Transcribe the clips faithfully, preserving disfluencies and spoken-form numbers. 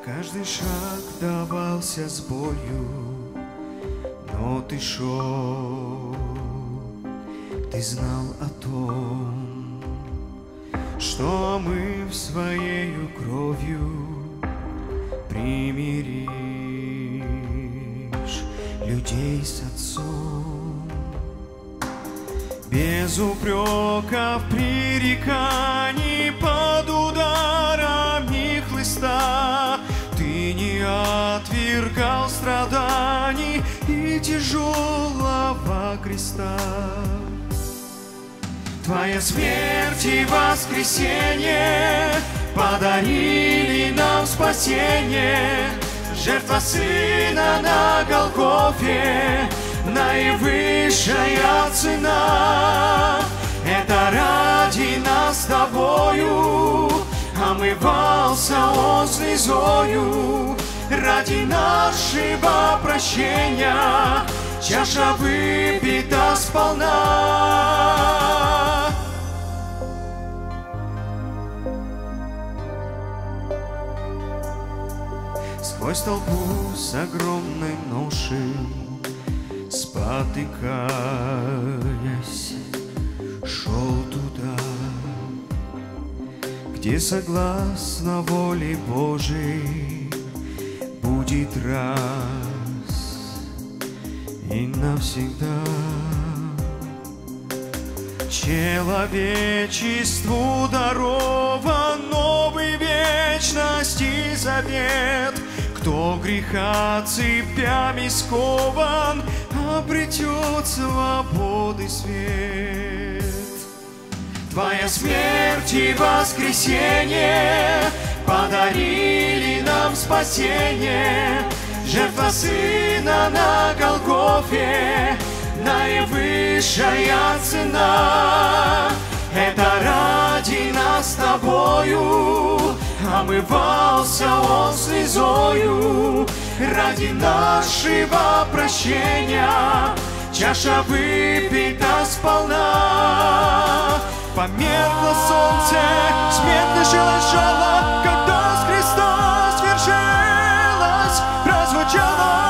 Каждый шаг давался с болью, но ты шел, ты знал о том, что мы в своею кровью примиришь людей с Отцом. Без упреков, пререканий, под ударами хлыста ты не отвергал страданий и тяжелого креста. Твоя смерть и воскресение подарили нам спасение. Жертва Сына на Голгофе, наивысшая цена. Это ради нас с тобою омывался Он слезою. Ради нашего прощения чаша выпита сполна. Сквозь толпу с огромной ношей, спотыкаясь, шел туда, где согласно воле Божией будет раз и навсегда. Человечеству дарован новый вечности завет. Кто греха цепями скован, обретет свободы свет. Твоя смерть и воскресение подарили нам спасение. Жертва Сына на Голгофе, наивысшая цена. Это ради нас с тобою омывался Он слезою. Ради нашего прощения чаша выпита сполна. Померкло солнце, смерть лишилась жала, когда с креста свершилась, прозвучала.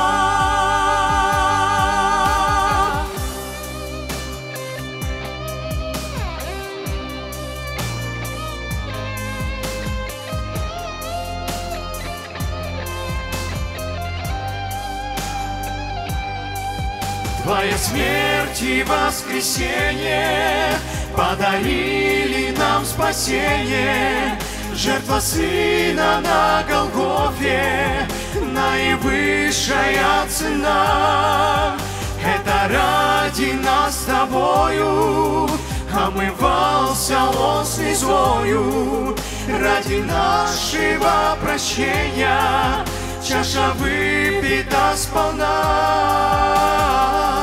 Твоя смерть и воскресение подарили нам спасение. Жертва Сына на Голгофе, наивысшая цена. Это ради нас с тобою омывался Он слезою. Ради нашего прощения чаша выпита сполна.